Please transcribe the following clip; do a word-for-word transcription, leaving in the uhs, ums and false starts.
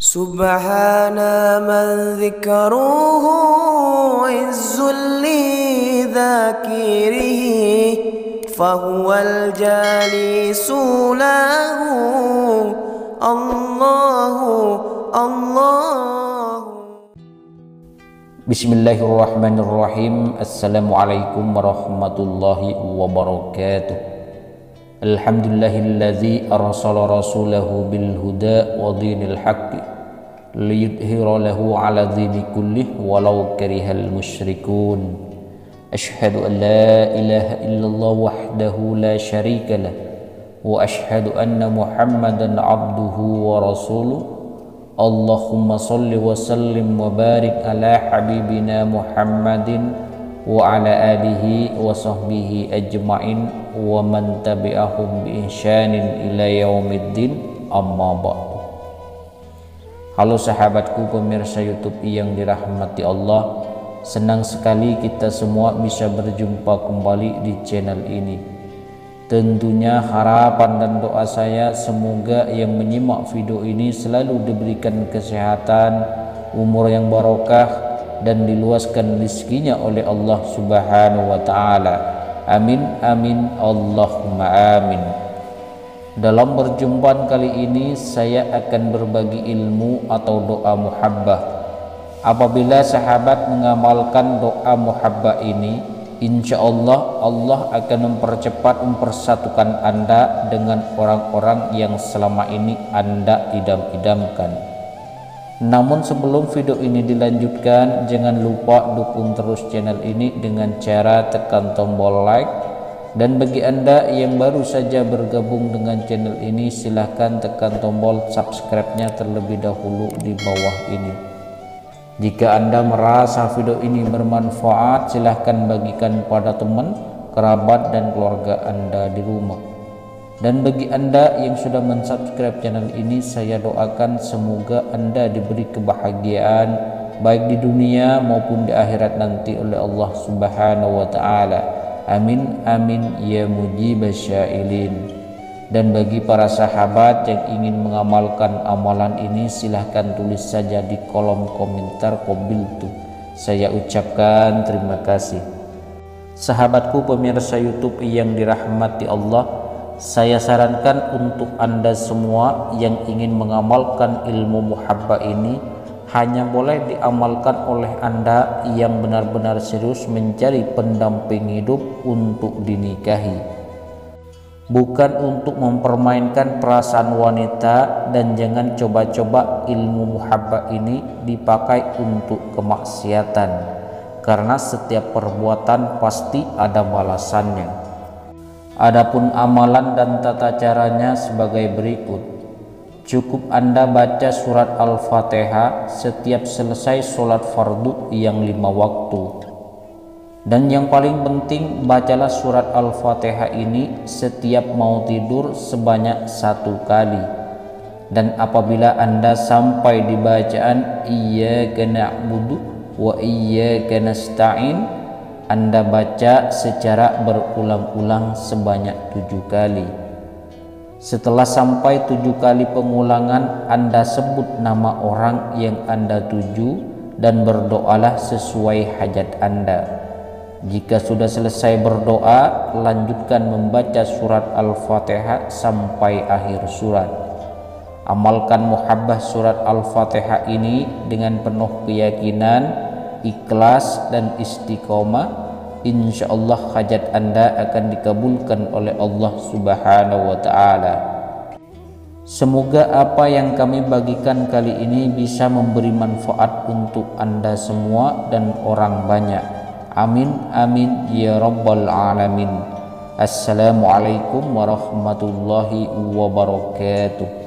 سبحان من ذكره عز لذاكره فهو الجالس له الله الله. Bismillahirrahmanirrahim. Assalamualaikum warahmatullahi wabarakatuh. Alhamdulillahilladzi arsala rasulahu bil huda wa dinil haqqi liyudhhira lahu 'ala dini kullih walau karihal musyrikun. Asyhadu an la ilaha illallah wahdahu la syarika lah wa asyhadu anna Muhammadan 'abduhu wa rasuluh. Allahumma salli wa sallim wa barik ala habibina Muhammadin wa ala alihi wa sahbihi ajma'in wa man tabi'ahum bi ihsanin ila yaumiddin, amma ba'du. Halo sahabatku pemirsa YouTube yang dirahmati Allah, senang sekali kita semua bisa berjumpa kembali di channel ini. Tentunya harapan dan doa saya semoga yang menyimak video ini selalu diberikan kesehatan, umur yang barokah, dan diluaskan rezekinya oleh Allah Subhanahu wa taala. Amin amin Allahumma amin. Dalam perjumpaan kali ini saya akan berbagi ilmu atau doa muhabbah. Apabila sahabat mengamalkan doa muhabbah ini, insya Allah Allah akan mempercepat mempersatukan Anda dengan orang-orang yang selama ini Anda idam-idamkan. Namun sebelum video ini dilanjutkan, jangan lupa dukung terus channel ini dengan cara tekan tombol like. Dan bagi Anda yang baru saja bergabung dengan channel ini, silahkan tekan tombol subscribe-nya terlebih dahulu di bawah ini. Jika Anda merasa video ini bermanfaat, silahkan bagikan pada teman, kerabat, dan keluarga Anda di rumah. Dan bagi Anda yang sudah mensubscribe channel ini, saya doakan semoga Anda diberi kebahagiaan baik di dunia maupun di akhirat nanti oleh Allah Subhanahu wa taala. Amin amin ya mujibasy syailin. Dan bagi para sahabat yang ingin mengamalkan amalan ini, silahkan tulis saja di kolom komentar qabiltu. Saya ucapkan terima kasih. Sahabatku pemirsa YouTube yang dirahmati Allah, saya sarankan untuk Anda semua yang ingin mengamalkan ilmu muhabbah ini, hanya boleh diamalkan oleh Anda yang benar-benar serius mencari pendamping hidup untuk dinikahi, bukan untuk mempermainkan perasaan wanita. Dan jangan coba-coba ilmu muhabbah ini dipakai untuk kemaksiatan, karena setiap perbuatan pasti ada balasannya. Adapun amalan dan tata caranya sebagai berikut. Cukup Anda baca surat Al-Fatihah setiap selesai sholat fardu yang lima waktu. Dan yang paling penting, bacalah surat Al-Fatihah ini setiap mau tidur sebanyak satu kali. Dan apabila Anda sampai di bacaan Iyyaka na'budu wa iyyaka nasta'in, Anda baca secara berulang-ulang sebanyak tujuh kali. Setelah sampai tujuh kali pengulangan, Anda sebut nama orang yang Anda tuju dan berdoalah sesuai hajat Anda. Jika sudah selesai berdoa, lanjutkan membaca surat Al-Fatihah sampai akhir surat. Amalkan muhabbah surat Al-Fatihah ini dengan penuh keyakinan, ikhlas, dan istiqomah. Insya Allah hajat Anda akan dikabulkan oleh Allah Subhanahu wa ta'ala. Semoga apa yang kami bagikan kali ini bisa memberi manfaat untuk Anda semua dan orang banyak. Amin amin ya rabbal alamin. Assalamualaikum warahmatullahi wabarakatuh.